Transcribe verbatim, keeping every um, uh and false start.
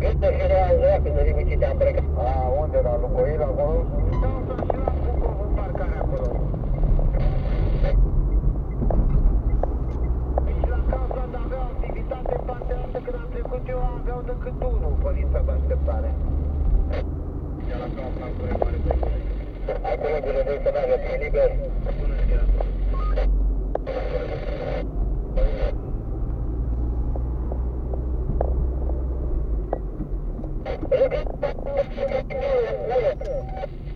Gândă și de azi, că să zic ce te-am plecat. A, unde, la Lucoil, acolo? Da, să și la Bucov în parcare acolo. Deci la casa de avea activitate în partea asta, când am trecut eu, aveau decât unul pe lista de așteptare. Ia la casa acolo, e mare pe aici. Acolo de la să meargă pe liber. Bună ziua. Thank you.